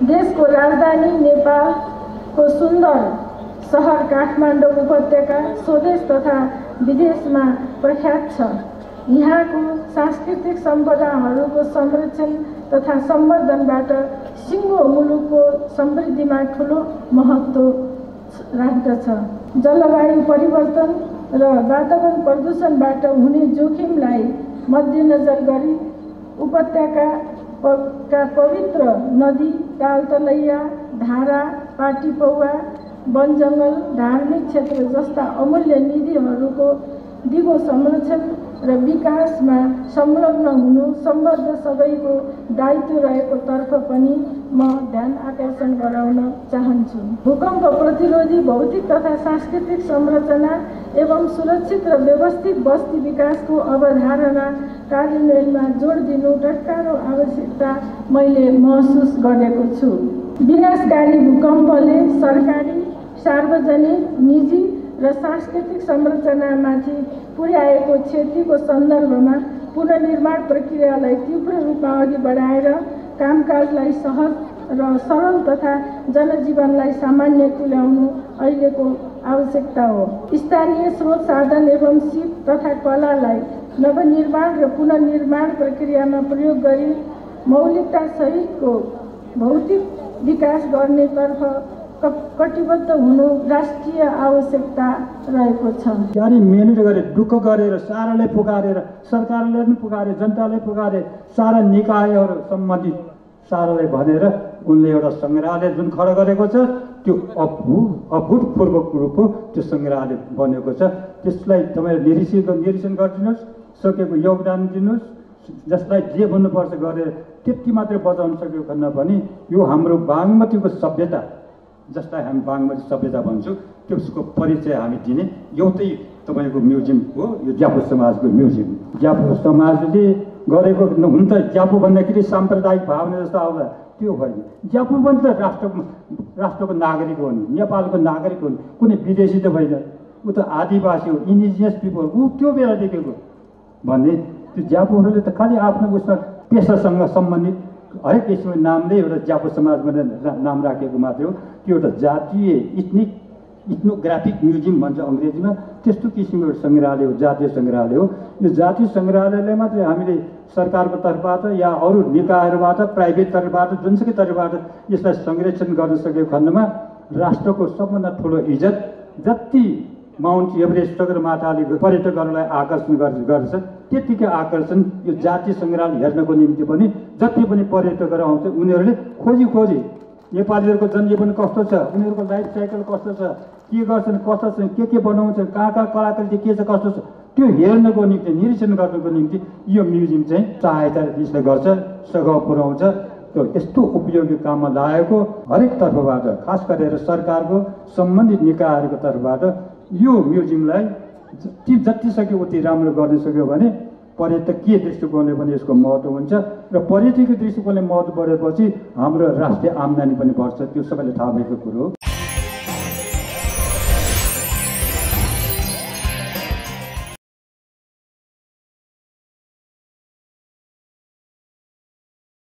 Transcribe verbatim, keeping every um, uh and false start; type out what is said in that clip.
देशको राजधानी नेपालको सुन्दर सहर काठमाडौँ उपत्यका स्वदेश तथा विदेशमा प्रख्यात छ। यहाँको सांस्कृतिक सम्पदाहरूको संरक्षण तथा सम्वर्धनबाट सिङ्गो मुलुकको समृद्धिमा ठुलो महत्त्व राख्दछ। जलवायु परिवर्तन र वातावरण प्रदूषणबाट हुने जोखिमलाई मध्यनजर गरी उपत्यकाका पवित्र नदी, तालतलैया, धारा, पाटीपौवा, वन जङ्गल, धार्मिक क्षेत्र जस्ता अमूल्य निधिहरूको दिगो संरक्षण र विकासमा संलग्न हुनु सम्बद्ध सबैको दायित्व रहेको तर्फ पनि म ध्यान आकर्षण गराउन चाहन्छु। भूकम्प प्रतिरोधी भौतिक तथा सांस्कृतिक संरचना एवं सुरक्षित र व्यवस्थित बस्ती विकासको अवधारणा कार्यान्वयनमा जोड दिनु टटकारो आवश्यकता मैले महसुस गरेको छु। विनाशकारी भूकम्पले सरकारी, सार्वजनिक, निजी र सांस्कृतिक संरचनामाथि पुर्याएको क्षतिको सन्दर्भमा पुनर्निर्माण प्रक्रियालाई तीव्र रूपमा अघि बढाएर कामकाजलाई सहज र सरल तथा जनजीवनलाई सामान्य तुल्याउनु अहिलेको आवश्यकता हो। स्थानीय स्रोत साधन एवं सिप तथा कलालाई नवनिर्माण र पुनर्निर्माण प्रक्रियामा प्रयोग गरी मौलिकता सहितको भौतिक विकास गर्नेतर्फ कटिबद्ध हुनु राष्ट्रिय आवश्यकता रहेको छ। यानी मेहनत गरे, दुःख गरेर, साराले पुकारेर, सरकारले पनि पुकारे, जनताले पुकारे, सारा निकायहरू सम्बन्धित साराले भनेर उनले एउटा सङ्ग्रहालय जुन खडा गरेको छ त्यो अभू अभूतपूर्व रूपको त्यो सङ्ग्रहालय बनेको छ। त्यसलाई तपाईँले निरीक्षण निरीक्षण गरिदिनुहोस्, सकेको योगदान दिनुहोस्, जसलाई जे भन्नुपर्छ गरेर त्यति मात्रै बचाउन सक्यो भन्न पनि यो हाम्रो बागमतीको सभ्यता, जसलाई हामी बागमती सभ्यता भन्छौँ, त्यसको परिचय हामी दिने एउटै तपाईँको म्युजियम हो यो ज्यापु समाजको म्युजियम। ज्यापु समाजले गरेको हुन त ज्यापु भन्दाखेरि साम्प्रदायिक भावना जस्तो आउँदा त्यो होइन। ज्यापु पनि त राष्ट्र राष्ट्रको नागरिक हो नि, नेपालको नागरिक हो नि, कुनै विदेशी त होइन, ऊ त आदिवासी हो, इन्डिजिनियस पिपल, ऊ त्यो बेला देखेको भन्ने। त्यो ज्यापुहरूले त खालि आफ्नो उसमा पेसासँग सम्बन्धित हरेक किसिमको नामले एउटा ज्यापु समाज भनेर नाम राखेको मात्रै हो। त्यो एउटा जातीय इथनिक इथनोग्राफिक म्युजियम भन्छ अङ्ग्रेजीमा, त्यस्तो किसिमको एउटा सङ्ग्रहालय हो, जातीय सङ्ग्रहालय हो। यो जातीय सङ्ग्रहालयलाई मात्रै हामीले सरकारको तर्फबाट या अरू निकायहरूबाट, प्राइभेट तर्फबाट, जुनसुकै तर्फबाट यसलाई संरक्षण गर्न सकेको खण्डमा राष्ट्रको सबभन्दा ठुलो इज्जत, जति माउन्ट एभरेस्ट सगरमाथाले पर्यटकहरूलाई आकर्षण गर्छ त्यतिकै आकर्षण यो जातीय सङ्ग्रहालय हेर्नको निम्ति पनि जति पनि पर्यटकहरू आउँछ उनीहरूले खोजी खोजी नेपालीहरूको जनजीवन कस्तो छ, उनीहरूको लाइफ साइकल कस्तो छ, के गर्छन्, कस्तो छन्, के के बनाउँछन्, कहाँ कहाँ कलाकृति के छ, कस्तो छ, त्यो हेर्नको निम्ति, निरीक्षण गर्नको निम्ति यो म्युजियम चाहिँ सहायता यसले गर्छ, सघाउ पुर्याउँछ। त्यो यस्तो उपयोगी काममा लागेको हरेक तर्फबाट, खास गरेर सरकारको सम्बन्धित निकायहरूको तर्फबाट यो म्युजियमलाई ती जति सक्यो उति राम्रो गर्न सक्यो भने पर्यटकीय दृष्टिकोणले पनि यसको महत्त्व हुन्छ र पर्यटकीय दृष्टिकोणले महत्त्व बढेपछि हाम्रो राष्ट्रिय आम्दानी पनि बढ्छ। त्यो सबैले थाहा भएको कुरो हो।